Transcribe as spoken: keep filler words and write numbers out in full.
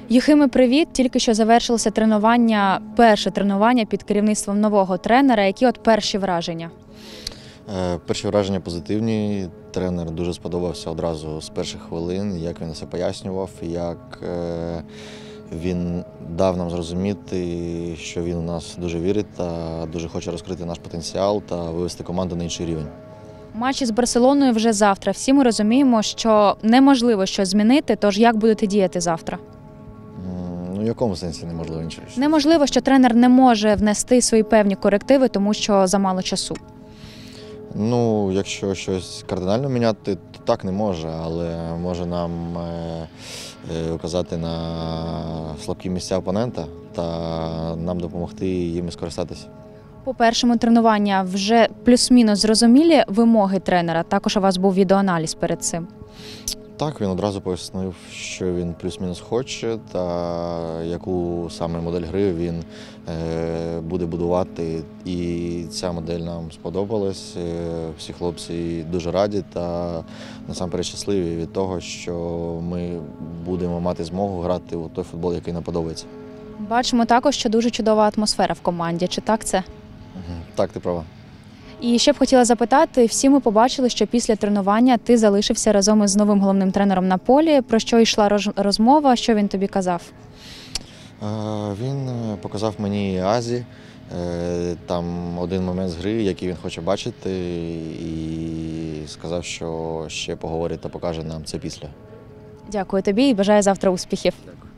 Юхиме, привіт! Тільки що завершилося тренування, перше тренування під керівництвом нового тренера. Які от перші враження? Е, Перші враження позитивні. Тренер дуже сподобався одразу з перших хвилин, як він все пояснював, як е, він дав нам зрозуміти, що він у нас дуже вірить та дуже хоче розкрити наш потенціал та вивести команду на інший рівень. Матч із Барселоною вже завтра. Всі ми розуміємо, що неможливо щось змінити, тож як будете діяти завтра? М, Ну, в якому сенсі неможливо нічого? Неможливо, що тренер не може внести свої певні корективи, тому що замало часу. Ну, якщо щось кардинально міняти, то так не може, але може нам е, е, указати на слабкі місця опонента та нам допомогти їм скористатися. По першому тренуванню вже плюс-мінус зрозумілі вимоги тренера, також у вас був відеоаналіз перед цим. Так, він одразу пояснив, що він плюс-мінус хоче та яку саме модель гри він е, буде будувати. І ця модель нам сподобалась. Е, Всі хлопці дуже раді та насамперед щасливі від того, що ми будемо мати змогу грати у той футбол, який нам подобається. Бачимо також, що дуже чудова атмосфера в команді. Чи так це? Мгм. Так, ти права. І ще б хотіла запитати, всі ми побачили, що після тренування ти залишився разом із новим головним тренером на полі. Про що йшла роз- розмова, що він тобі казав? Е, Він е, показав мені Азі, е, там один момент з гри, який він хоче бачити, і сказав, що ще поговорить та покаже нам це після. Дякую тобі і бажаю завтра успіхів.